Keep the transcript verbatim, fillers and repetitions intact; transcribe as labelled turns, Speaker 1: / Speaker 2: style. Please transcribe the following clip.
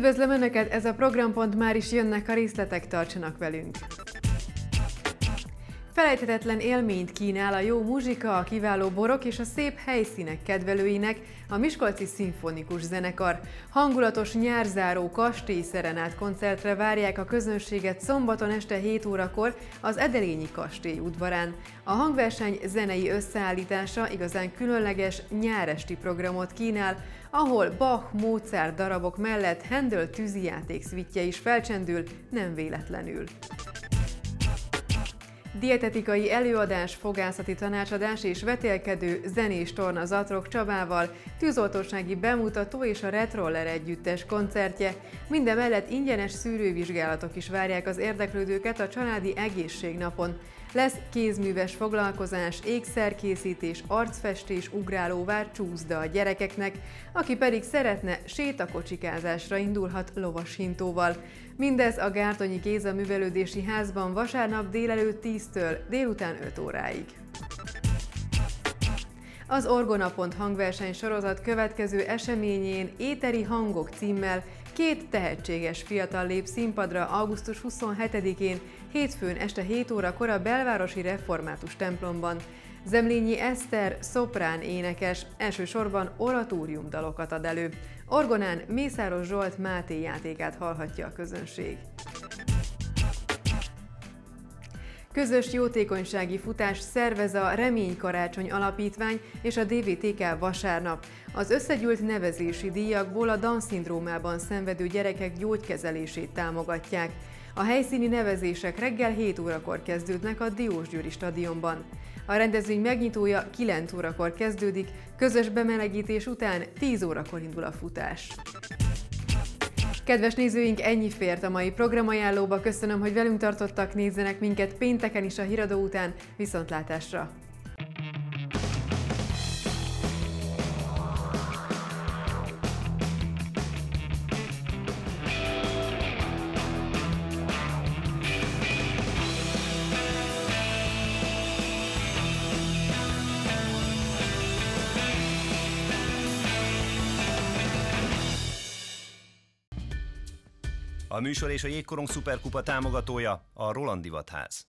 Speaker 1: Üdvözlöm Önöket, ez a programpont, már is jönnek a részletek, tartsanak velünk! Felejthetetlen élményt kínál a jó muzsika, a kiváló borok és a szép helyszínek kedvelőinek a Miskolci Szimfonikus Zenekar. Hangulatos nyárzáró kastélyszerenát koncertre várják a közönséget szombaton este hét órakor az Edelényi kastély udvarán. A hangverseny zenei összeállítása igazán különleges nyáresti programot kínál, ahol Bach, Mozart darabok mellett Händel tűzijáték szvittje is felcsendül, nem véletlenül. Dietetikai előadás, fogászati tanácsadás és vetélkedő zenés torna Zatrok Csabával, tűzoltósági bemutató és a Retroller együttes koncertje. Mindemellett ingyenes szűrővizsgálatok is várják az érdeklődőket a családi egészségnapon. Lesz kézműves foglalkozás, ékszerkészítés, arcfestés, ugrálóvár, csúszda a gyerekeknek, aki pedig szeretne, sétakocsikázásra indulhat lovashintóval. Mindez a Gártonyi Géza Művelődési Házban vasárnap délelőtt tíztől délután öt óráig. Az Orgonapont hangverseny sorozat következő eseményén Éteri hangok címmel két tehetséges fiatal lép színpadra augusztus huszonhetedikén, hétfőn este hét órakor a Belvárosi Református templomban. Zemlényi Eszter szoprán énekes, elsősorban oratóriumdalokat ad elő. Orgonán Mészáros Zsolt Máté játékát hallhatja a közönség. Közös jótékonysági futást szervez a Remény Karácsony Alapítvány és a dé vé té ká vasárnap. Az összegyűlt nevezési díjakból a Down-szindrómában szenvedő gyerekek gyógykezelését támogatják. A helyszíni nevezések reggel hét órakor kezdődnek a Diósgyőri stadionban. A rendezvény megnyitója kilenc órakor kezdődik, közös bemelegítés után tíz órakor indul a futás. Kedves nézőink, ennyi fért a mai programajánlóba. Köszönöm, hogy velünk tartottak, nézzenek minket pénteken is a híradó után. Viszontlátásra!
Speaker 2: A műsor és a Jégkorong Szuperkupa támogatója a Roland Divatház.